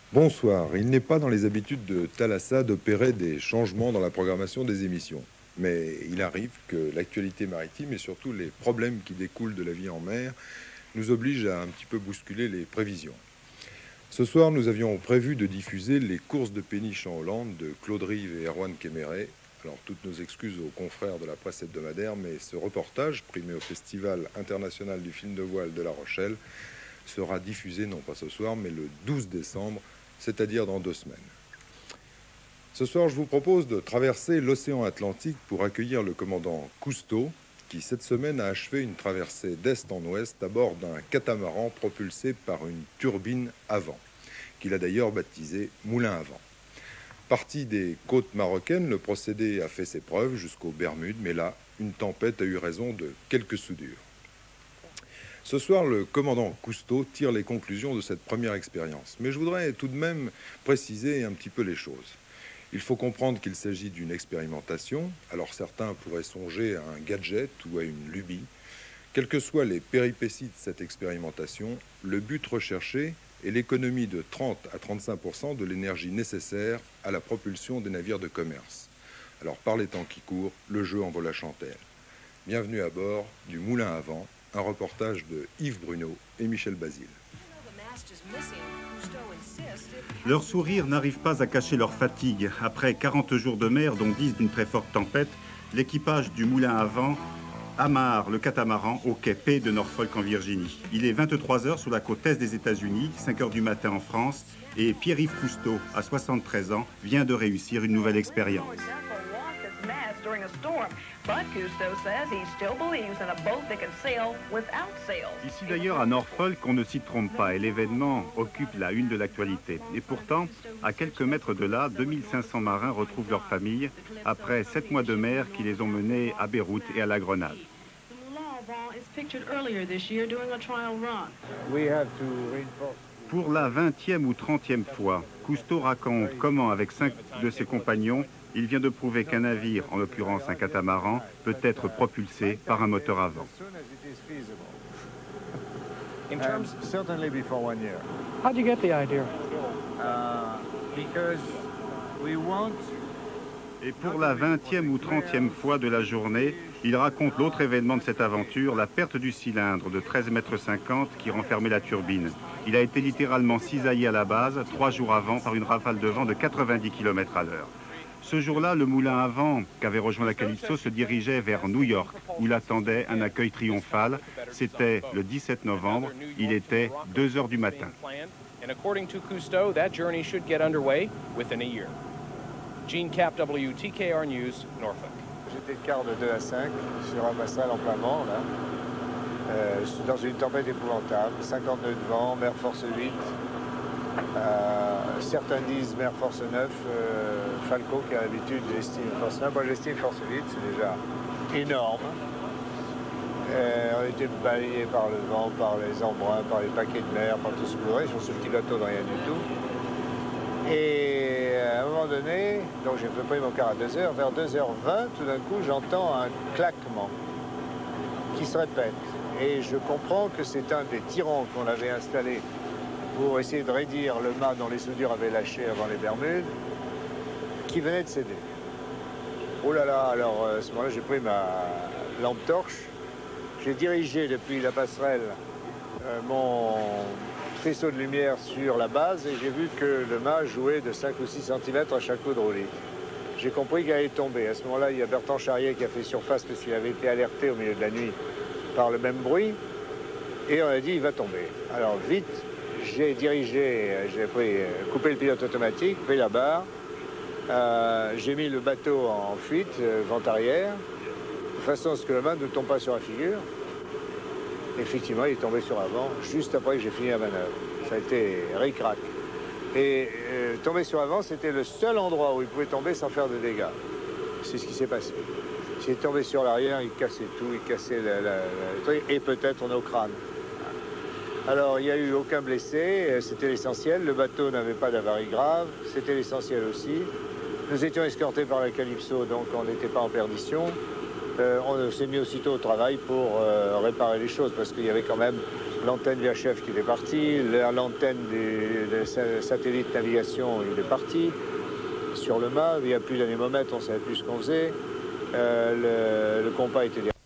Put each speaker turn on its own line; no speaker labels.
Bonsoir. Il n'est pas dans les habitudes de Thalassa d'opérer des changements dans la programmation des émissions. Mais il arrive que l'actualité maritime et surtout les problèmes qui découlent de la vie en mer nous obligent à un petit peu bousculer les prévisions. Ce soir, nous avions prévu de diffuser les courses de péniche en Hollande de Claude Rive et Erwan Kéméré. Alors, toutes nos excuses aux confrères de la presse hebdomadaire, mais ce reportage, primé au Festival international du film de voile de La Rochelle, sera diffusé non pas ce soir, mais le 12 décembre, c'est-à-dire dans 2 semaines. Ce soir, je vous propose de traverser l'océan Atlantique pour accueillir le commandant Cousteau, qui cette semaine a achevé une traversée d'est en ouest à bord d'un catamaran propulsé par une turbine à vent, qu'il a d'ailleurs baptisé Moulin à vent. Parti des côtes marocaines, le procédé a fait ses preuves jusqu'aux Bermudes, mais là, une tempête a eu raison de quelques soudures. Ce soir, le commandant Cousteau tire les conclusions de cette première expérience. Mais je voudrais tout de même préciser un petit peu les choses. Il faut comprendre qu'il s'agit d'une expérimentation. Alors certains pourraient songer à un gadget ou à une lubie. Quelles que soient les péripéties de cette expérimentation, le but recherché est l'économie de 30 à 35% de l'énergie nécessaire à la propulsion des navires de commerce. Alors par les temps qui courent, le jeu en vaut la chandelle. Bienvenue à bord du Moulin à vent. Un reportage de Yves Bruno et Michel Basile.
Leur sourire n'arrive pas à cacher leur fatigue. Après 40 jours de mer, dont 10 d'une très forte tempête, l'équipage du Moulin à vent amarre le catamaran au quai P de Norfolk en Virginie. Il est 23 heures sur la côte est des États-Unis, 5 heures du matin en France, et Pierre-Yves Cousteau, à 73 ans, vient de réussir une nouvelle expérience. Ici d'ailleurs à Norfolk, on ne s'y trompe pas et l'événement occupe la une de l'actualité. Et pourtant, à quelques mètres de là, 2500 marins retrouvent leur famille après 7 mois de mer qui les ont menés à Beyrouth et à la Grenade. Pour la 20e ou 30e fois, Cousteau raconte comment, avec 5 de ses compagnons, il vient de prouver qu'un navire, en l'occurrence un catamaran, peut être propulsé par un moteur à vent. Et pour la 20e ou 30e fois de la journée, il raconte l'autre événement de cette aventure, la perte du cylindre de 13,50 m qui renfermait la turbine. Il a été littéralement cisaillé à la base 3 jours avant par une rafale de vent de 90 km/h. Ce jour-là, le moulin à vent qu'avait rejoint la Calypso se dirigeait vers New York, où l'attendait un accueil triomphal. C'était le 17 novembre, il était 2 heures du matin.
Gene Cap, WTKR News, Norfolk.
J'étais de quart de 2 à 5 sur un massal en plein vent, là, dans une tempête épouvantable, 50 nœuds de vent, mer force 8. Certains disent mer force 9, Falco qui a l'habitude, j'estime force 9. Moi j'estime force 8, c'est déjà énorme. On était balayés par le vent, par les embruns, par les paquets de mer, par tout ce que sur ce petit bateau de rien du tout. Et à un moment donné, donc j'ai préparé mon quart à 2 heures, vers 2h20, tout d'un coup j'entends un claquement qui se répète. Et je comprends que c'est un des tirants qu'on avait installé pour essayer de raidir le mât dont les soudures avaient lâché avant les Bermudes, qui venait de céder. Oh là là, alors à ce moment-là, j'ai pris ma lampe torche, j'ai dirigé depuis la passerelle mon faisceau de lumière sur la base et j'ai vu que le mât jouait de 5 ou 6 cm à chaque coup de roulis. J'ai compris qu'il allait tomber. À ce moment-là, il y a Bertrand Charrier qui a fait surface parce qu'il avait été alerté au milieu de la nuit par le même bruit et on a dit il va tomber. Alors vite, j'ai dirigé, j'ai coupé le pilote automatique, pris la barre, j'ai mis le bateau en fuite, vent arrière, de façon à ce que le mât ne tombe pas sur la figure. Effectivement, il est tombé sur avant, juste après que j'ai fini la manœuvre. Ça a été ric-rac. Et tomber sur avant, c'était le seul endroit où il pouvait tomber sans faire de dégâts. C'est ce qui s'est passé. S'il est tombé sur l'arrière, il cassait tout, il cassait le truc, et peut-être on est au crâne. Alors, il n'y a eu aucun blessé, c'était l'essentiel. Le bateau n'avait pas d'avarie grave, c'était l'essentiel aussi. Nous étions escortés par la Calypso, donc on n'était pas en perdition. On s'est mis aussitôt au travail pour réparer les choses, parce qu'il y avait quand même l'antenne VHF qui est partie, l'antenne du satellite navigation il est parti. Sur le mât, il n'y a plus d'anémomètre, on ne savait plus ce qu'on faisait. Le compas était derrière.